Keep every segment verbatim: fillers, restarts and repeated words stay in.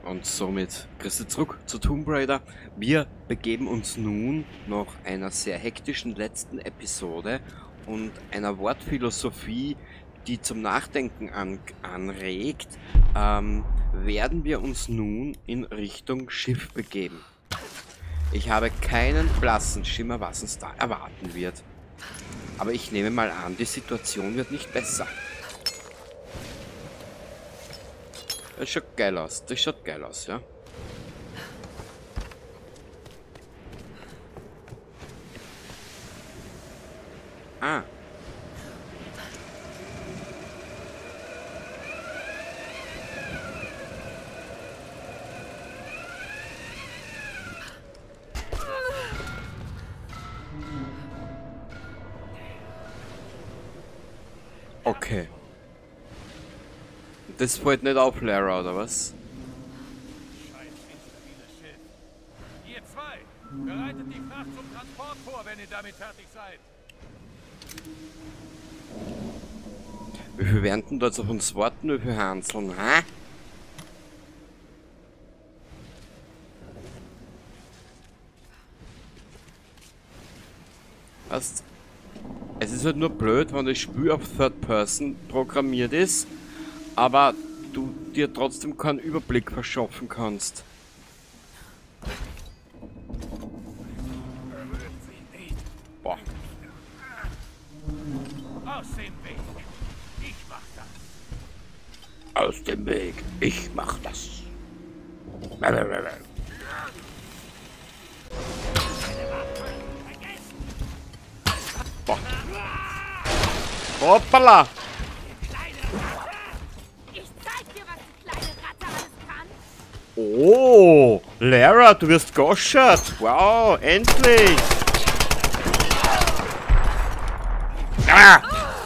Und somit Grüße zurück zu Tomb Raider. Wir begeben uns nun nach einer sehr hektischen letzten Episode und einer Wortphilosophie, die zum Nachdenken an, anregt, ähm, werden wir uns nun in Richtung Schiff begeben. Ich habe keinen blassen Schimmer, was uns da erwarten wird. Aber ich nehme mal an, die Situation wird nicht besser. Das schaut geil aus. Das schaut geil aus, ja. Ah. Okay. Das fällt nicht auf, Lara, oder was? Scheiß instabiles Schiff. Ihr zwei, bereitet die Fracht zum Transport vor, wenn ihr damit fertig seid. Wie viel werden denn da jetzt auf uns warten, wie viel Hanseln, hä? Weißt, es ist halt nur blöd, wenn das Spiel auf Third Person programmiert ist, aber du dir trotzdem keinen Überblick verschaffen kannst. Boah. Aus dem Weg. Ich mach das. Aus dem Weg. Ich mach das. Boah. Hoppala! Ich zeig dir, was die kleine Ratte alles kann. Oh, Lara, du wirst goschert. Wow, endlich. Ah!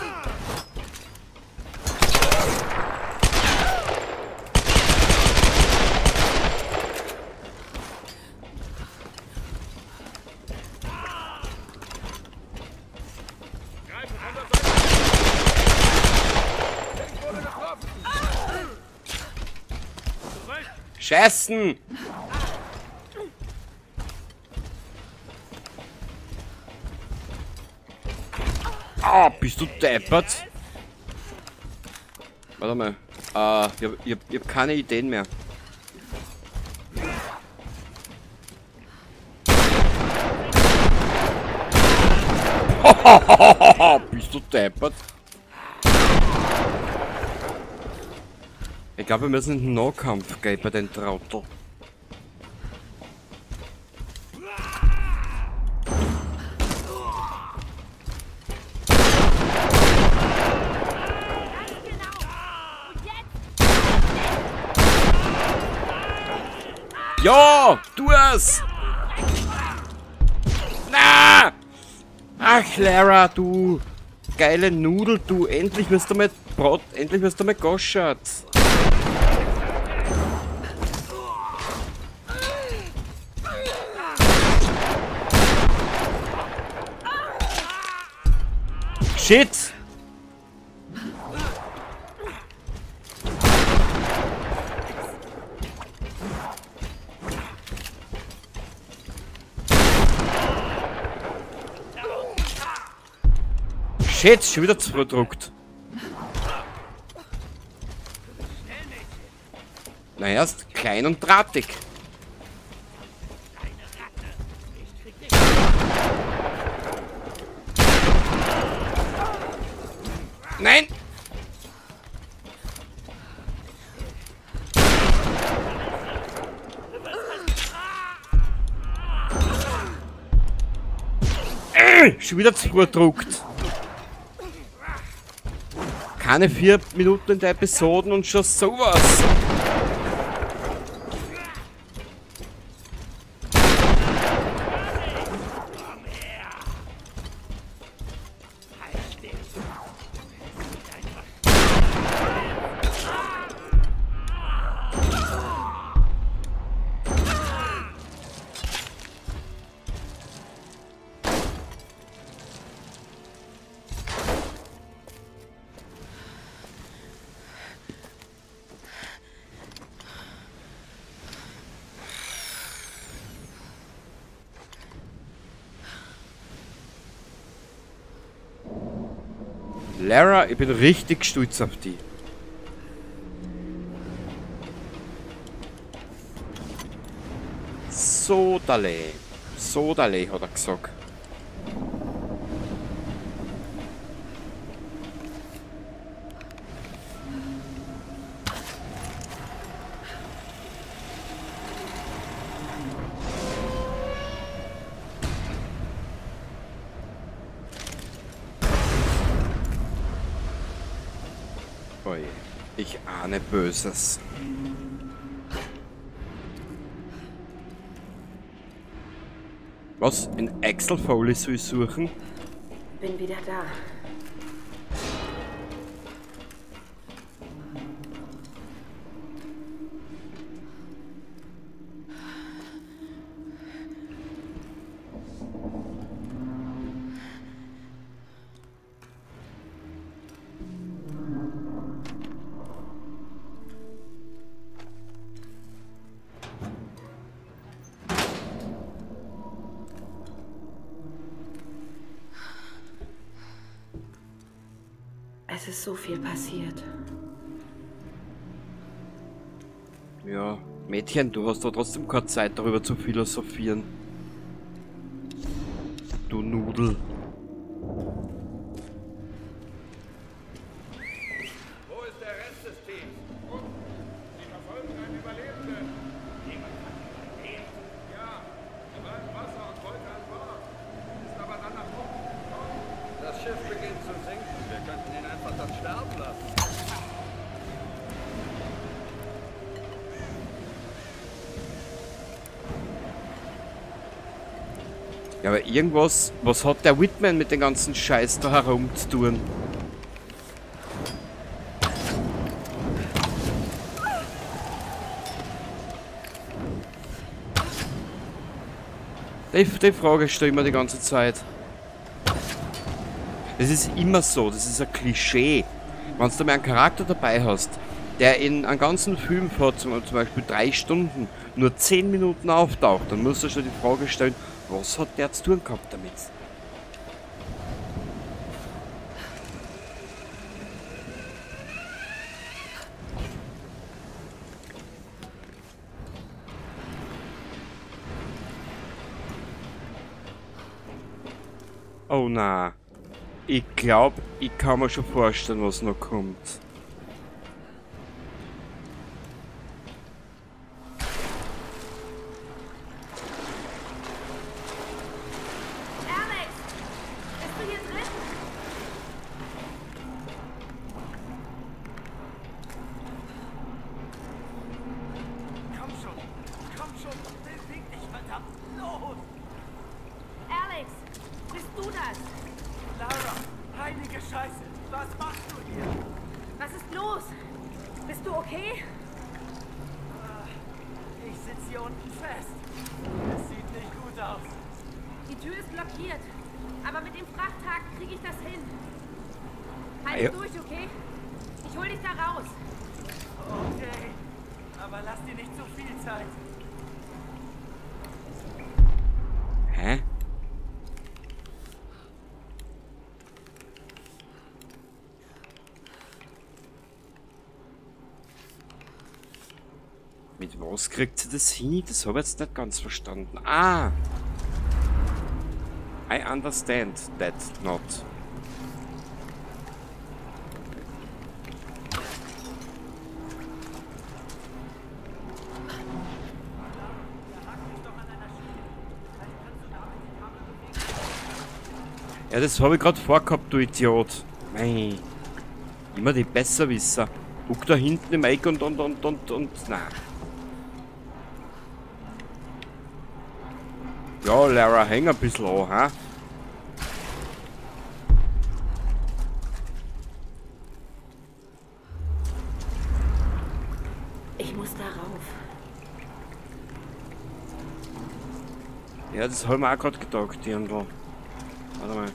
Greifen von der Seite. Ich wurde getroffen. Zurück. Scheißen! Ah, bist du deppert? Warte mal. Äh, ich hab, ich hab, ich hab keine Ideen mehr. Bist du deppert? Ich glaube, wir müssen in den Nahkampf gehen bei den Trottel. Ganz genau. Und jetzt? Ja, tu es! Na! Ach, Lara, du geile Nudel, du. Endlich wirst du mit Brot, endlich wirst du mit goschert. Shit! Shit, schon wieder zugedruckt. Na erst klein und drahtig. Nein! Äh, schon wieder zugedruckt. Keine vier Minuten in der Episode und schon sowas. Lara, ich bin richtig stolz auf die. Sodale. Sodale, hat er gesagt. Oje, ich ahne Böses. Was? In Axel Foley soll ich suchen? Bin wieder da. Es ist so viel passiert. Ja, Mädchen, du hast doch trotzdem keine Zeit darüber zu philosophieren. Du Nudel. Wo ist der Rest des Teams? Und sie verfolgen einen Überlebenden. Jemand hat ihn überlebt? Ja, er war im Wasser und wollte an Bord. Ist aber dann nach oben gekommen. Das Schiff beginnt zu sinken. Wir könnten ihn einfach dort sterben lassen. Ja, aber irgendwas, was hat der Whitman mit dem ganzen Scheiß da herum zu tun? Die, die Frage stelle ich mir die ganze Zeit. Das ist immer so, das ist ein Klischee. Wenn du mal einen Charakter dabei hast, der in einem ganzen Film vor zum, zum Beispiel drei Stunden nur zehn Minuten auftaucht, dann musst du schon die Frage stellen, was hat der zu tun gehabt damit? Oh na, ich glaube, ich kann mir schon vorstellen, was noch kommt. Alex! Bist du hier drin? Komm schon, komm schon, beweg dich, verdammt, los! Alex! Bist du das? Lara, heilige Scheiße, was machst du hier? Was ist los? Bist du okay? Ich sitze hier unten fest. Es sieht nicht gut aus. Die Tür ist blockiert. Aber mit dem Frachthaken kriege ich das hin. Halt Ja. durch, okay? Ich hol dich da raus. Okay, aber lass dir nicht zu viel Zeit. Hä? Mit was kriegt sie das hin? Das habe ich jetzt nicht ganz verstanden. Ah! I understand that not. Ja, das habe ich gerade vorgehabt, du Idiot. Mei. Immer die Besserwisser. Guck da hinten im Eck und und und und und. Na. Ja, Lara, häng ein bisschen an, ha? Ich muss da rauf. Ja, das habe ich mir auch gerade gedacht, irgendwo. Warte mal.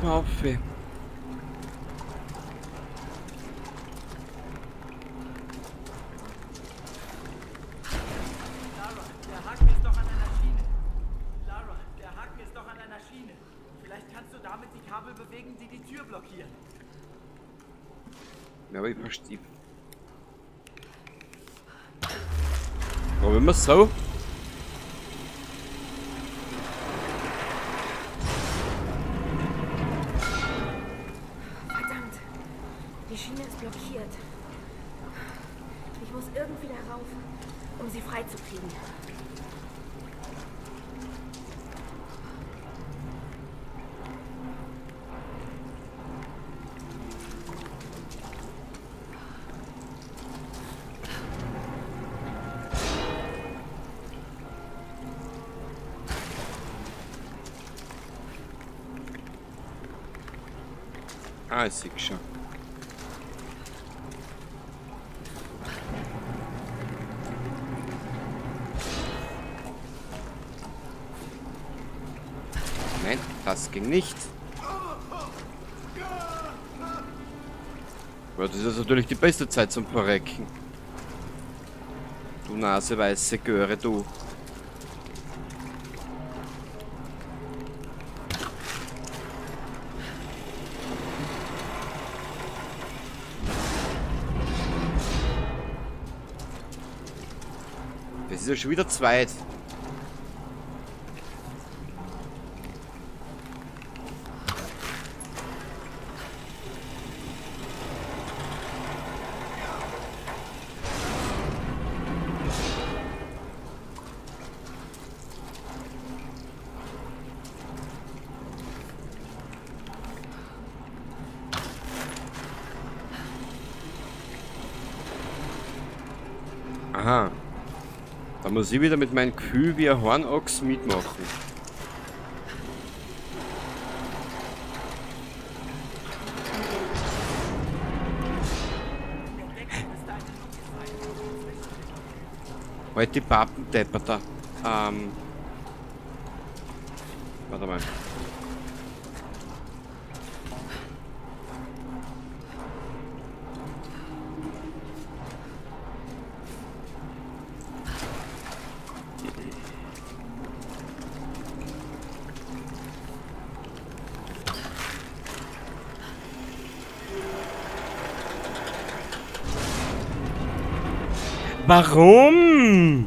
mal auf. Der Haken ist doch an einer Schiene. Lara, der Haken ist doch an einer Schiene. Vielleicht kannst du damit die Kabel bewegen, die die Tür blockieren. Ja, aber ich verstehe. Probieren wir es so. Verdammt. Die Schiene ist blockiert. Ich muss irgendwie darauf, um sie freizukriegen. Ah, ich sehe schon. Nein, das ging nicht. Aber das ist natürlich die beste Zeit zum Verrecken. Du naseweiße Göre, du. Das ist ja schon wieder zweit. Aha. Da muss ich wieder mit meinem Kühl wie ein Hornochs mitmachen. Halt die Pappendepper da. Ähm. Warte mal. Warum?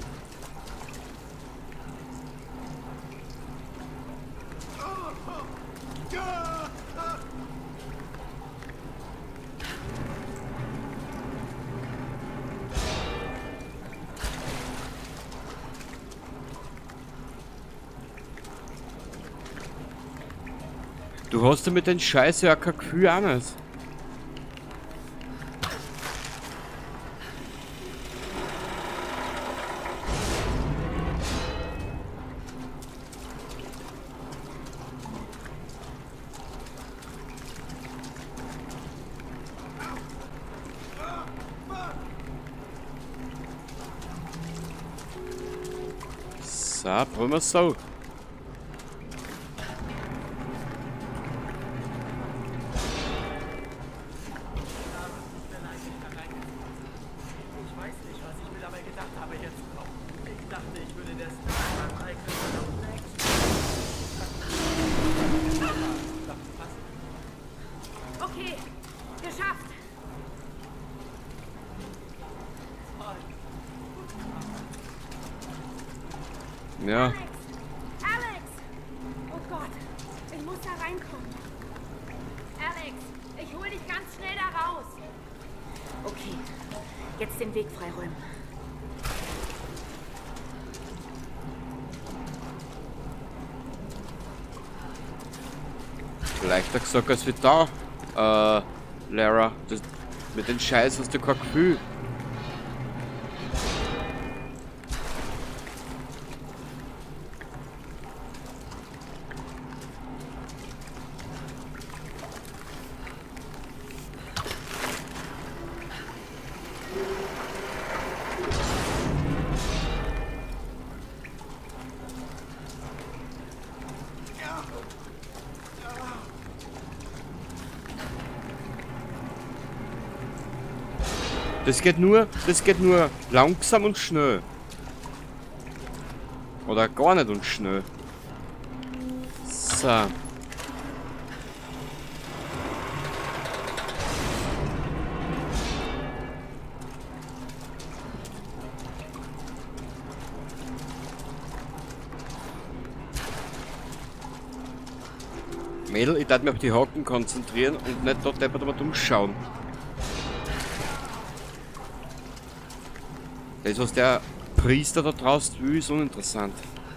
Du hast ja mit den Scheiße ja kein Gefühl auch nicht. So, probieren wir es so. Ich weiß nicht, was ich mir dabei gedacht habe, hier zu kommen. Ich dachte, ich würde der Star beim eigenen Verlauf next. Okay, geschafft. Ja. Alex! Alex! Oh Gott, ich muss da reinkommen. Alex, ich hol dich ganz schnell da raus. Okay, jetzt den Weg freiräumen. Leichter gesagt als wie da. Äh, Lara, das, mit den Scheiß hast du kein Gefühl. Das geht nur, das geht nur langsam und schnell. Oder gar nicht und schnell. So. Mädel, ich darf mich auf die Haken konzentrieren und nicht dort deppert mal umschauen. Das, was der Priester da draußen will, ist uninteressant.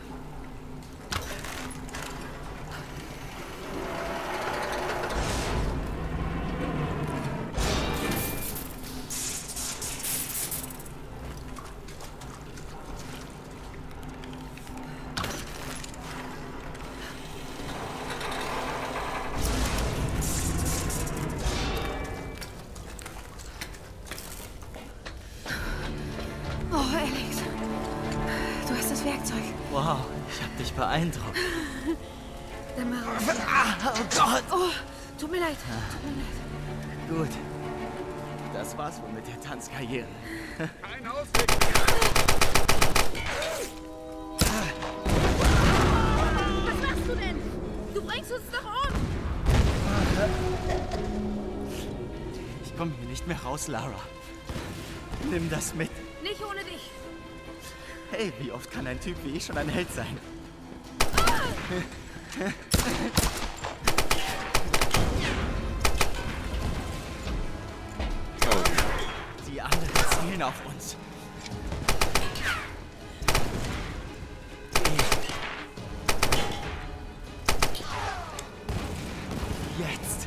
Oh, Alex. Du hast das Werkzeug. Wow, ich hab dich beeindruckt. Dann mal raus. Ah, oh Gott. Oh, tut mir leid. Tut mir leid. Gut. Das war's wohl mit der Tanzkarriere. Kein Ausweg. Was machst du denn? Du bringst uns doch um. Ich komme hier nicht mehr raus, Lara. Nimm das mit. Nicht ohne dich. Hey, wie oft kann ein Typ wie ich schon ein Held sein? Die anderen zielen auf uns. Jetzt.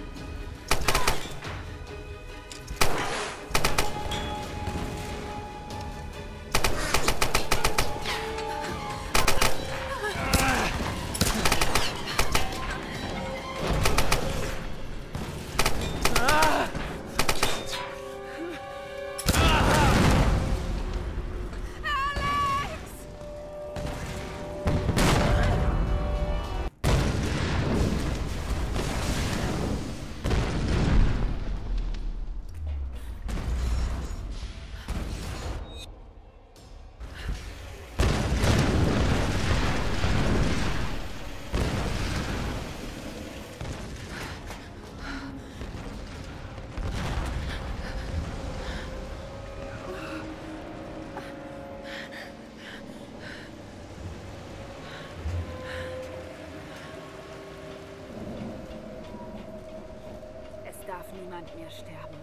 Es darf niemand mehr sterben.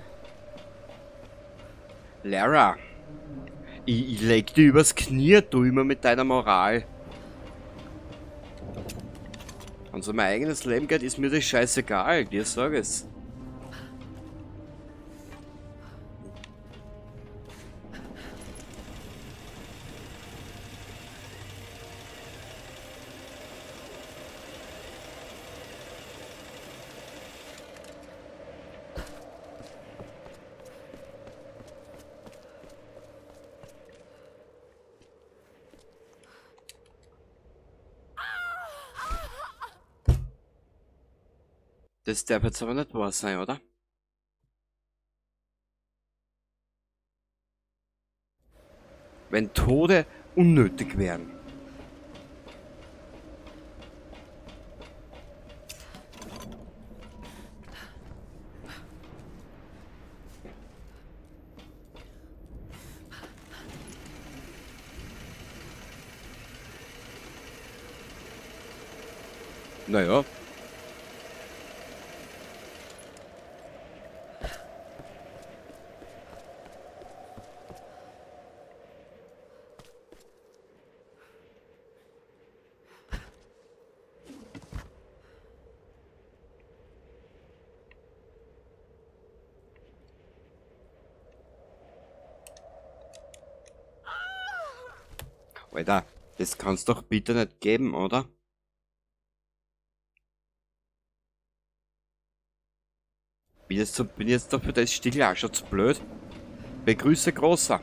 Lara, ich, ich leg dir übers Knie, du immer mit deiner Moral. Wenn es um mein eigenes Leben geht, ist mir das scheißegal, dir sag es. Das darf jetzt aber nicht wahr sein, oder? Wenn Tode unnötig wären. Naja. Alter, das kann's doch bitte nicht geben, oder? Bin jetzt, so, bin jetzt doch für das Stil auch schon zu blöd. Begrüße Großer.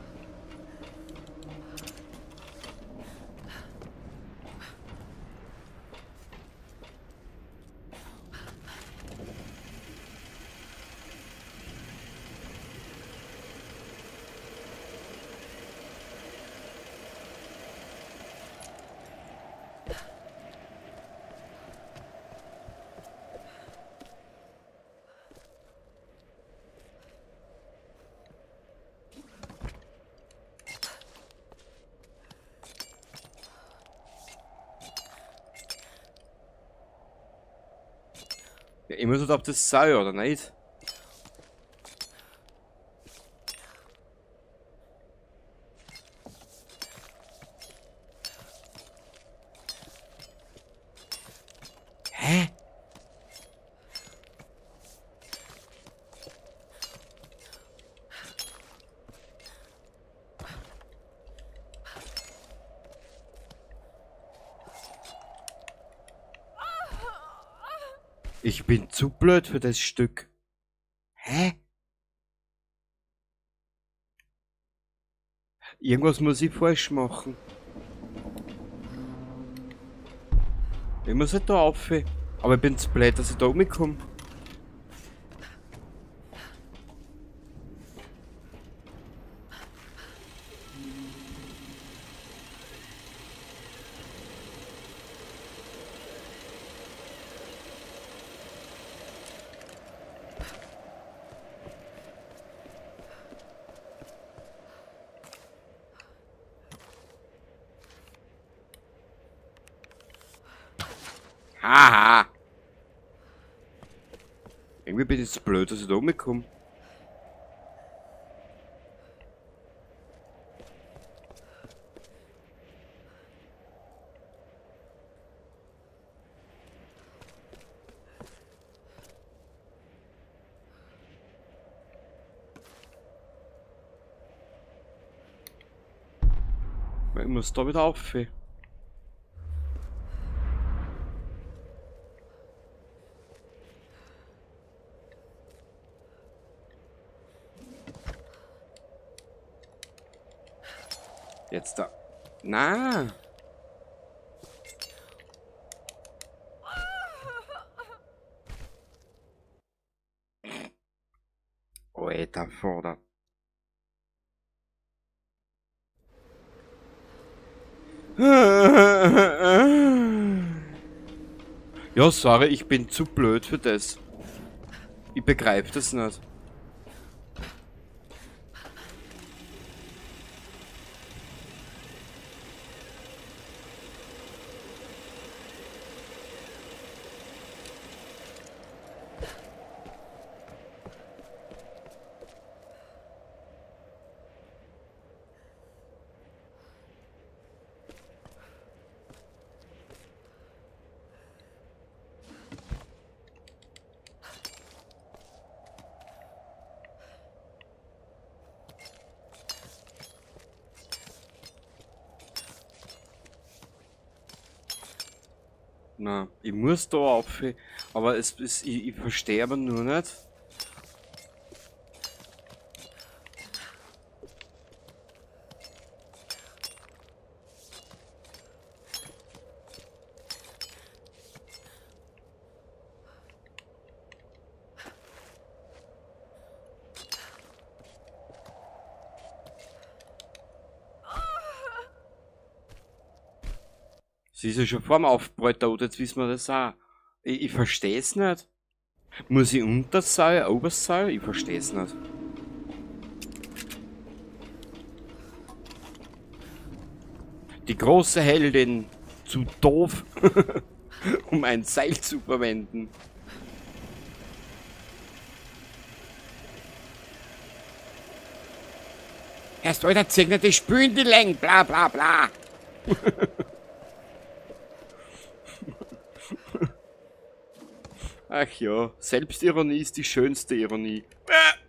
Ja, ich muss halt ob das sei, oder nicht? Hä? Ich bin zu blöd für das Stück. Hä? Irgendwas muss ich falsch machen. Ich muss halt da rauf. Aber ich bin zu blöd, dass ich da rumkomme. Haha! Irgendwie bin ich zu blöd, dass ich da rumkomme. Ich muss da wieder rauf. Jetzt da. Na. Alter Vater. Ja, sorry, ich bin zu blöd für das. Ich begreife das nicht. Na, ich muss da auf, aber es ist, ich, ich verstehe aber nur nicht. Sie ist ja schon vorm Aufprall tot, jetzt wissen wir das auch. Ich, ich verstehe es nicht. Muss ich unter Seil, ober Seil? Ich verstehe es nicht. Die große Heldin, zu doof, um ein Seil zu verwenden. Erst heute zieh nicht die Spülen die Länge, bla bla bla. Ach ja, Selbstironie ist die schönste Ironie.